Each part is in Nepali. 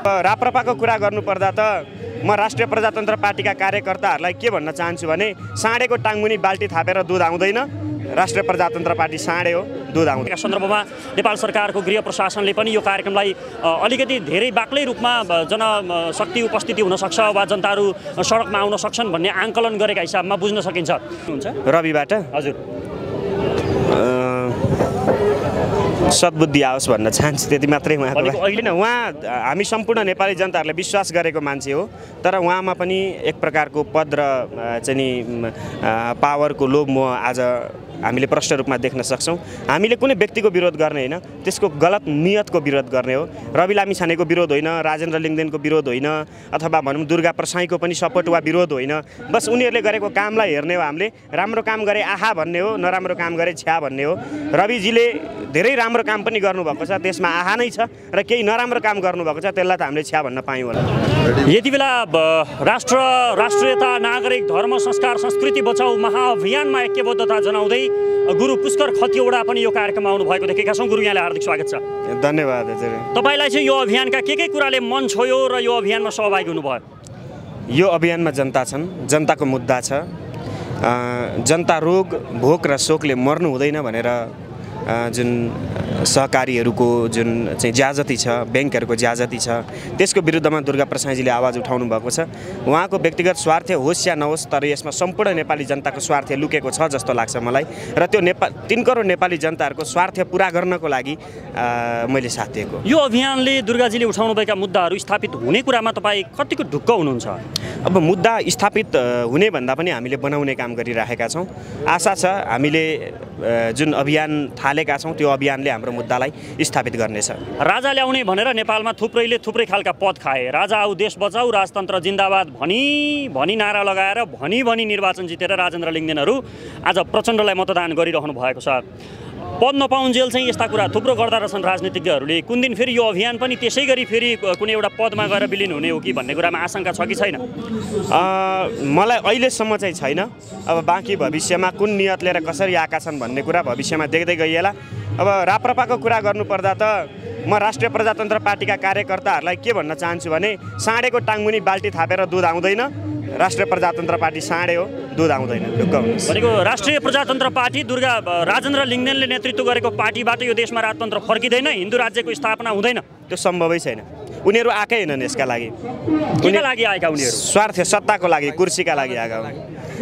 राप्रपाको कुरा गर्नुपर्दा त म राष्ट्रिय प्रजातन्त्र पार्टीका कार्यकर्ताहरूलाई के भन्न चाहन्छु भने साँडेको टाङमुनि बाल्टी थापेर दुध आउँदैन। राष्ट्रिय प्रजातन्त्र पार्टी साँडे हो, दुध आउँदैन। सन्दर्भमा नेपाल सरकारको गृह प्रशासनले पनि यो कार्यक्रमलाई अलिकति धेरै बाक्लै रूपमा जनशक्ति उपस्थिति हुन सक्छ वा जनताहरू सडकमा आउन सक्छन् भन्ने आंकलन गरेका हिसाबमा बुझ्न सकिन्छ। हुन्छ रविबाट हजुर सद्बुद्धि आओस् भन्न चाहन्छु, त्यति मात्रै। उहाँ हामी सम्पूर्ण नेपाली जनताहरूले विश्वास गरेको मान्छे हो, तर उहाँमा पनि एक प्रकारको पद र चाहिँ नि पावरको लोभ मोह आज हामीले प्रष्ट रूपमा देख्न सक्छौँ। हामीले कुनै व्यक्तिको विरोध गर्ने होइन, त्यसको गलत नियतको विरोध गर्ने हो। रवि लामिछानेको विरोध होइन, राजेन्द्र लिङ्गदेनको विरोध होइन, अथवा भनौँ दुर्गा प्रसाईको पनि सपोर्ट वा विरोध होइन। बस उनीहरूले गरेको कामलाई हेर्ने हो। हामीले राम्रो काम गरे आहा भन्ने हो, नराम्रो काम गरे छ्या भन्ने हो। रविजीले धेरै राम्रो काम पनि गर्नुभएको छ, त्यसमा आहा नै छ, र केही नराम्रो काम गर्नुभएको छ, त्यसलाई त हामीले छ्या भन्न पायौँ होला। यति बेला राष्ट्र राष्ट्रियता नागरिक धर्म संस्कार संस्कृति बचाऊ महाअभियानमा ऐक्यबद्धता जनाउँदै गुरु पुष्कर खतिवडा पनि यो कार्यक्रममा आउनु भएको देखेका छौँ। गुरु, यहाँलाई हार्दिक स्वागत छ। धन्यवाद हजुर। तपाईँलाई चाहिँ यो अभियानका के कुराले मन छोयो र यो अभियानमा सहभागी हुनुभयो? यो अभियानमा जनता छन्, जनताको मुद्दा छ। जनता रोग भोक र शोकले मर्नु हुँदैन भनेर जुन सहकारीहरूको जुन चाहिँ ज्याजती छ, ब्याङ्कहरूको ज्याजती छ, त्यसको विरुद्धमा दुर्गा प्रसाईजीले आवाज उठाउनु भएको छ। उहाँको व्यक्तिगत स्वार्थ होस् या नहोस्, तर यसमा सम्पूर्ण नेपाली जनताको स्वार्थ लुकेको छ जस्तो लाग्छ मलाई, र त्यो 3 करोड नेपाली जनताहरूको स्वार्थ पुरा गर्नको लागि मैले साथ दिएको। यो अभियानले दुर्गाजीले उठाउनुभएका मुद्दाहरू स्थापित हुने कुरामा तपाईँ कतिको ढुक्क हुनुहुन्छ? अब मुद्दा स्थापित हुने भन्दा पनि हामीले बनाउने काम गरिराखेका छौँ। आशा छ हामीले जुन अभियान थालेका छौँ त्यो अभियानले हाम्रो मुद्दालाई स्थापित गर्नेछ। राजा ल्याउने भनेर नेपालमा थुप्रैले थुप्रै खालका पद खाए। राजा आऊ देश बचाऊ, राजतन्त्र जिन्दाबाद भनी नारा लगाएर भनी निर्वाचन जितेर राजेन्द्र लिङ्गदेनहरू आज प्रचण्डलाई मतदान गरिरहनु भएको छ। पद नपाउन्जेल चाहिँ यस्ता कुरा थुप्रो गर्दा रहेछन् राजनीतिज्ञहरूले। कुन दिन फेरि यो अभियान पनि त्यसै गरी फेरि कुनै एउटा पदमा गएर विलिन हुने हो कि भन्ने कुरामा आशंका छ कि छैन? मलाई अहिलेसम्म चाहिँ छैन। अब बाँकी भविष्यमा कुन नियत लिएर कसरी आएका छन् भन्ने कुरा भविष्यमा देख्दै गइएला। अब राप्रपाको कुरा गर्नुपर्दा त म राष्ट्रिय प्रजातन्त्र पार्टीका कार्यकर्ताहरूलाई के भन्न चाहन्छु भने साँडेको टाङमुनि बाल्टी थापेर दुध आउँदैन। राष्ट्रिय प्रजातन्त्र पार्टी साँडे हो, दुध आउँदैन। ढुक्क हुनुहोस्। भनेको राष्ट्रिय प्रजातन्त्र पार्टी राजेन्द्र लिङ्गदेनले नेतृत्व गरेको पार्टीबाट यो देशमा राजतन्त्र फर्किँदैन, हिन्दू राज्यको स्थापना हुँदैन? त्यो सम्भवै छैन। उनीहरू आएकै हैनन् यसका लागि। केका लागि आएका उनीहरू? स्वार्थ सत्ताको लागि, कुर्सीका लागि आएका हुन्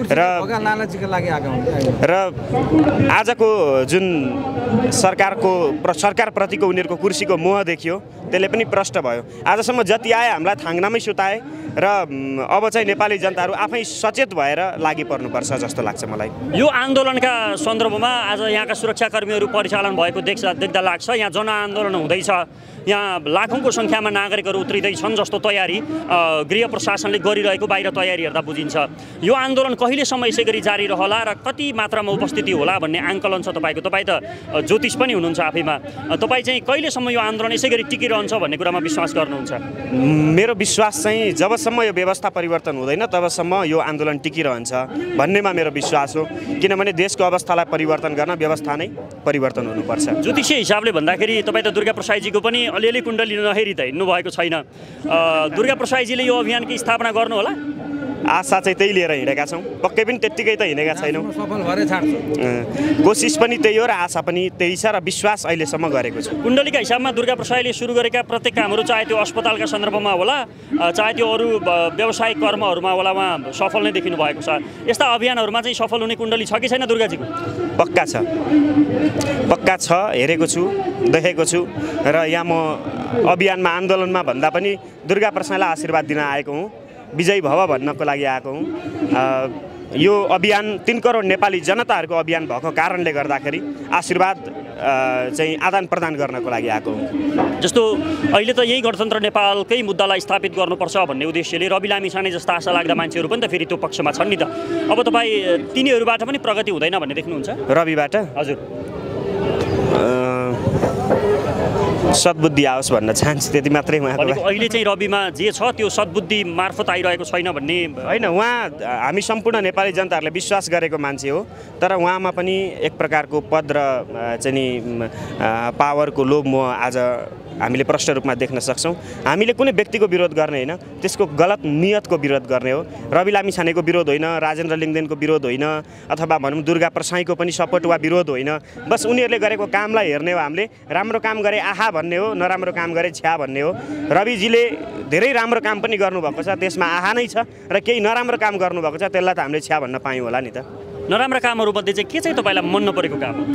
र आजको जुन सरकारप्रतिको उनीहरूको कुर्सीको मोह देखियो, त्यसले पनि प्रष्ट भयो। आजसम्म जति आए हामीलाई थाङ्नामै सुताए र अब चाहिँ नेपाली जनताहरू आफै सचेत भएर लागि पर्नुपर्छ जस्तो लाग्छ मलाई। यो आन्दोलनका सन्दर्भमा आज यहाँका सुरक्षाकर्मीहरू परिचालन भएको देख्दा लाग्छ। यहाँ जनआन्दोलन हुँदैछ, यहाँ लाखौँको सङ्ख्यामा नागरिकहरू उत्रिँदैछन् जस्तो तयारी गृह प्रशासनले गरिरहेको बाहिर तयारी हेर्दा बुझिन्छ। यो आन्दोलन कहिलेसम्म यसै गरी जारी रहला र कति मात्रामा उपस्थिति होला भन्ने आङ्कलन छ तपाईँको? तपाईँ त ज्योतिष पनि हुनुहुन्छ आफैमा। तपाईँ चाहिँ कहिलेसम्म यो आन्दोलन यसै गरी टिकिरहन्छ भन्ने कुरामा विश्वास गर्नुहुन्छ? मेरो विश्वास चाहिँ जबसम्म यो व्यवस्था परिवर्तन हुँदैन तबसम्म यो आन्दोलन टिकिरहन्छ भन्नेमा मेरो विश्वास हो। किनभने देशको अवस्थालाई परिवर्तन गर्न व्यवस्था नै परिवर्तन हुनुपर्छ। ज्योतिषीय हिसाबले भन्दाखेरि तपाईँ त दुर्गा प्रसाईजीको पनि अलिअलि कुण्डली नहेरी त हिँड्नु भएको छैन। दुर्गा प्रसाईजीले यो अभियानकी स्थापना गर्नु होला? आशा चाहिँ त्यही लिएर हिँडेका छौँ। पक्कै पनि त्यत्तिकै त हिँडेका छैनौँ। कोसिस पनि त्यही हो र आशा पनि त्यही छ र विश्वास अहिलेसम्म गरेको छु। कुण्डलीका हिसाबमा दुर्गा प्रसाईले सुरु गरेका प्रत्येक कामहरू, चाहे त्यो अस्पतालका सन्दर्भमा होला, चाहे त्यो अरू व्यावसायिक कर्महरूमा होला, उहाँ सफल नै देखिनु भएको छ। यस्ता अभियानहरूमा चाहिँ सफल हुने कुण्डली छ कि छैन दुर्गाजीको? पक्का छ, हेरेको छु, देखेको छु र यहाँ म अभियानमा आन्दोलनमा भन्दा पनि दुर्गा प्रसाईलाई आशीर्वाद दिन आएको हुँ, विजयी भव भन्नको लागि आएको हुँ। यो अभियान 3 करोड नेपाली जनताहरूको अभियान भएको कारणले गर्दाखेरि आशीर्वाद चाहिँ आदान प्रदान गर्नको लागि आएको हुँ। जस्तो अहिले त यही गणतन्त्र नेपालकै मुद्दालाई स्थापित गर्नुपर्छ भन्ने उद्देश्यले रवि लामिछाने जस्ता आशा लाग्दा मान्छेहरू पनि त फेरि त्यो पक्षमा छन् नि त। अब तपाईँ तिनीहरूबाट पनि प्रगति हुँदैन भन्ने देख्नुहुन्छ? रविबाट हजुर सद्बुद्धि आओस् भन्न चाहन्छु, त्यति मात्रै। अहिले चाहिँ रविमा जे छ त्यो सद्बुद्धि मार्फत आइरहेको छैन भन्ने होइन। उहाँ हामी सम्पूर्ण नेपाली जनताहरूले विश्वास गरेको मान्छे हो, तर उहाँमा पनि एक प्रकारको पद र चाहिँ नि पावरको लोभ मोह आज हामीले प्रष्ट रूपमा देख्न सक्छौँ। हामीले कुनै व्यक्तिको विरोध गर्ने होइन, त्यसको गलत नियतको विरोध गर्ने हो। रवि लामिछानेको विरोध होइन, राजेन्द्र लिङ्गदेनको विरोध होइन, अथवा भनौँ दुर्गा प्रसाईको पनि सपोर्ट वा विरोध होइन। बस उनीहरूले गरेको कामलाई हेर्ने हो। हामीले राम्रो काम गरे आहा भन्ने हो, नराम्रो काम गरे छ्या भन्ने हो। रविजीले धेरै राम्रो काम पनि गर्नुभएको छ, त्यसमा आहा नै छ, र केही नराम्रो काम गर्नुभएको छ, त्यसलाई त हामीले छ्या भन्न पायौँ होला नि त। नराम्रा कामहरूमध्ये चाहिँ के चाहिँ तपाईँलाई मन नपरेको काम हो?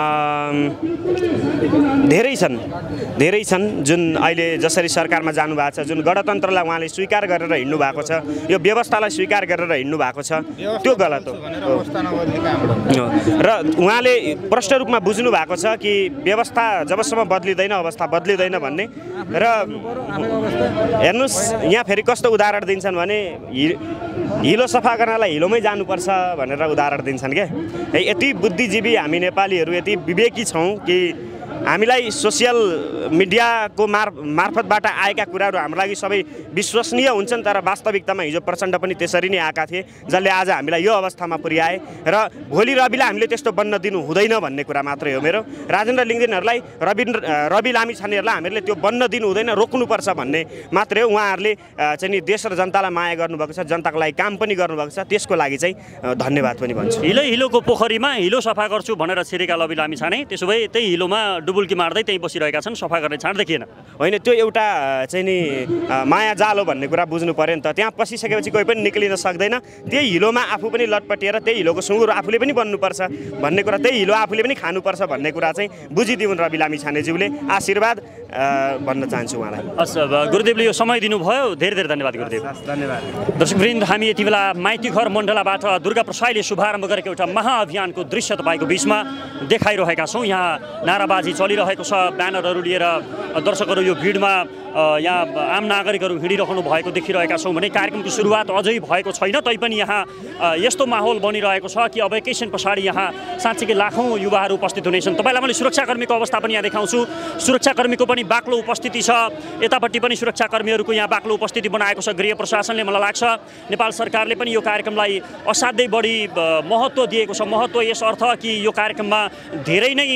धेरै छन् जुन अहिले जसरी सरकारमा जानुभएको छ, जुन गणतन्त्रलाई उहाँले स्वीकार गरेर हिँड्नु भएको छ, यो व्यवस्थालाई स्वीकार गरेर हिँड्नु भएको छ, त्यो गलत हो। र उहाँले प्रष्ट रूपमा बुझ्नु भएको छ कि व्यवस्था जबसम्म बदलिँदैन अवस्था बदलिँदैन भन्ने। र हेर्नुहोस् यहाँ फेरि कस्तो उदाहरण दिन्छन् भने हिलो सफा गर्नलाई हिलोमै जानुपर्छ भनेर उदाहरण दिन्छन् क्या। यति बुद्धिजीवी हामी नेपालीहरू यति विवेकी छौँ कि हामीलाई सोसियल मिडियाको मार्फतबाट आएका कुराहरू हाम्रो लागि सबै विश्वसनीय हुन्छन्, तर वास्तविकतामा हिजो प्रचण्ड पनि त्यसरी नै आएका थिए, जसले आज हामीलाई यो अवस्थामा पुर्याए। र भोलि रविलाई हामीले त्यस्तो बन्न दिनु हुँदैन भन्ने कुरा मात्रै हो मेरो। राजेन्द्र लिङ्गदेनहरूलाई रवि लामिछानेहरूलाई हामीले त्यो बन्न दिनु हुँदैन, रोक्नुपर्छ भन्ने मात्रै हो। उहाँहरूले चाहिँ नि देश र जनतालाई माया गर्नुभएको छ, जनताको लागि काम पनि गर्नुभएको छ, त्यसको लागि चाहिँ धन्यवाद पनि भन्छु। हिलोको पोखरीमा हिलो सफा गर्छु भनेर छिरेका रवि लामिछाने त्यसो भए त्यही हिलोमा डुबुल्की मार्दै त्यही बसिरहेका छन्, सफा गर्ने छाड देखिएन। होइन, त्यो एउटा चाहिँ नि माया जाल हो भन्ने कुरा बुझ्नु पर्यो नि त। त्यहाँ पसिसकेपछि कोही पनि निक्लिन सक्दैन। त्यही हिलोमा आफू पनि लटपटिएर त्यही हिलोको सुँगुर आफूले पनि बन्नुपर्छ भन्ने कुरा, त्यही हिलो आफूले पनि खानुपर्छ भन्ने कुरा चाहिँ बुझिदिउन् रवि लामिछानेज्यूले। आशीर्वाद भन्न चाहन्छु उहाँलाई। हस् गुरुदेवले यो समय दिनुभयो, धेरै धेरै धन्यवाद गुरुदेव। धन्यवाद। दर्शकवृन्द, हामी यति बेला माइतीघर मण्डलाबाट दुर्गा प्रसाईले शुभारम्भ गरेको एउटा महाअभियानको दृश्य तपाईँको बिचमा देखाइरहेका छौँ। यहाँ नाराबाजी चलिरहेको छ, ब्यानरहरू लिएर दर्शकहरू यो भिडमा यहाँ आम नागरिकहरू हिँडिरहनु भएको देखिरहेका छौँ भने कार्यक्रमको सुरुवात अझै भएको छैन, तैपनि यहाँ यस्तो माहौल बनिरहेको छ कि अब एकैछिन पछाडि यहाँ साँच्चीकै लाखौँ युवाहरू उपस्थित हुनेछन्। तपाईँलाई मैले सुरक्षाकर्मीको अवस्था पनि यहाँ देखाउँछु। सुरक्षाकर्मीको पनि बाक्लो उपस्थिति छ, यतापट्टि पनि सुरक्षाकर्मीहरूको यहाँ बाक्लो उपस्थिति बनाएको छ गृह प्रशासनले। मलाई लाग्छ नेपाल सरकारले पनि यो कार्यक्रमलाई असाध्यै बढी महत्त्व दिएको छ। महत्त्व यस अर्थ कि यो कार्यक्रममा धेरै नै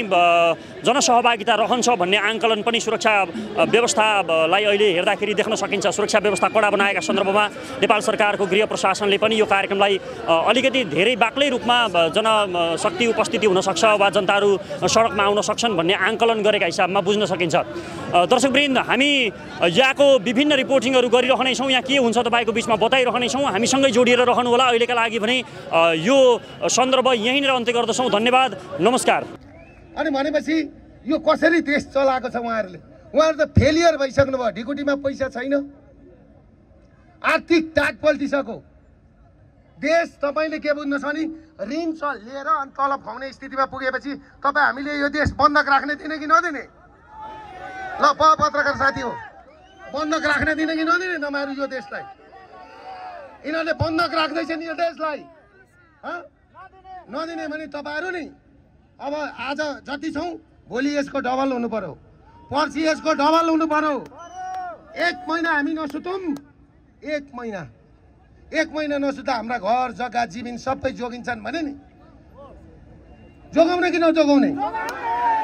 जनसहभागिता रहन्छ भन्ने आङ्कलन पनि सुरक्षा व्यवस्थालाई अहिले हेर्दाखेरि देख्न सकिन्छ। सुरक्षा व्यवस्था कडा बनाएका सन्दर्भमा नेपाल सरकारको गृह प्रशासनले पनि यो कार्यक्रमलाई अलिकति धेरै बाक्लै रूपमा जनशक्ति उपस्थिति हुनसक्छ वा जनताहरू सडकमा आउन सक्छन् भन्ने आङ्कलन गरेका हिसाबमा बुझ्न सकिन्छ। दर्शकवृन्द, हामी यहाँको विभिन्न रिपोर्टिङहरू गरिरहने छौँ। यहाँ के हुन्छ तपाईँको बिचमा बताइरहने छौँ। हामीसँगै जोडिएर रहनुहोला। अहिलेका लागि भने यो सन्दर्भ यहीँनिर अन्त्य गर्दछौँ। धन्यवाद, नमस्कार। अनि भनेपछि यो कसरी देश चलाएको छ उहाँहरूले? उहाँहरू त फेलियर भइसक्नु भयो। ढिकुटीमा पैसा छैन, आर्थिक टाट पल्टिसक्यो देश। तपाईँले के बुझ्नुहोस् भने ऋण लिएर अनि तलब खुवाउने स्थितिमा पुगेपछि तपाईँ हामीले यो देश बन्धक राख्ने दिने कि नदिने? ल पत्रकार साथी हो, बन्धक राख्ने दिने कि नदिने तपाईँहरू यो देशलाई? यिनीहरूले बन्धक राख्दैछन् यो देशलाई, नदिने भने तपाईँहरू नि अब आज जति छौँ भोलि यसको डबल हुनु पर्यो, पर्सि यसको डबल हुनु पर्यो। 1 महिना हामी नसुतौँ, 1 महिना नसुता हाम्रा घर जग्गा जमिन सबै जोगिन्छन् भने नि जोगाउने कि नजोगाउने?